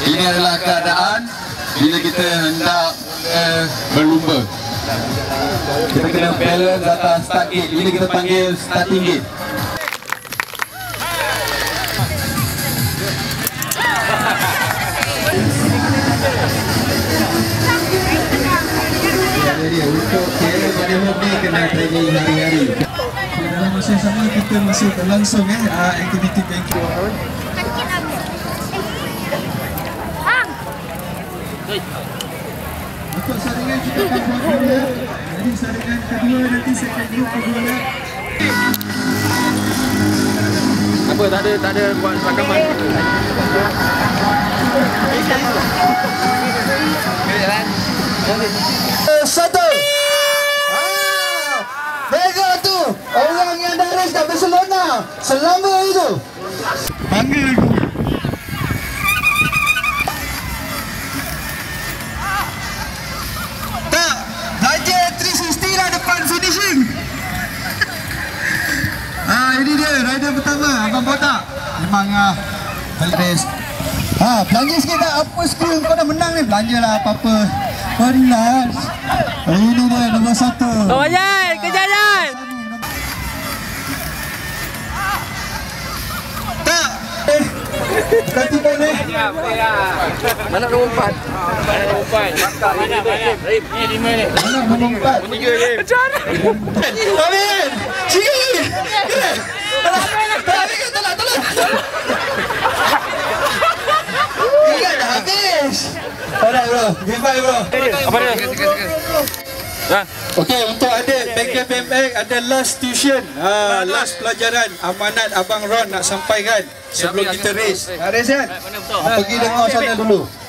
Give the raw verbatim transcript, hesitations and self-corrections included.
Ini adalah keadaan bila kita hendak uh, berlumba. Kita kena balance atas start gate. Ini kita panggil starting gate. Jadi untuk kira pada hobi kena training hari-hari. Dalam masa yang sama kita masih berlangsung eh aktiviti banking. Untuk saringan kita akan buat dulu. Jadi saringan kedua nanti second group kedua. Apa tak ada tak ada buat rakaman. Satu. Ah, Vega tu orang yang dari Barcelona selama itu. Bangga aku. Tak, belajar tiga enam puluh lah depan finishing. Ah, ini dia rider pertama, Abang Botak. Memang ah Valdez. Ha, belanja sikit tak? Apa skill kau dah menang ni? Belanjalah apa-apa. Relax. Ini dia nombor satu. Oh, Jan, kejar Jan. Tak. Eh, ganti boleh. Mana nombor empat? Mana nombor empat? Mana mana? Ni lima ni. Mana nombor empat? Tiga je. Macam mana? Amin. Cik. Tak, tak, tolong, tolong. Ingat dah habis. Alright bro, give bye bro. Apa dia? Ha? Okey, untuk ada Bengkel B M X ada last tuition. Ha, last pelajaran amanat Abang Ron nak sampaikan sebelum kita race. Nak race kan? Pergi dengar sana dulu.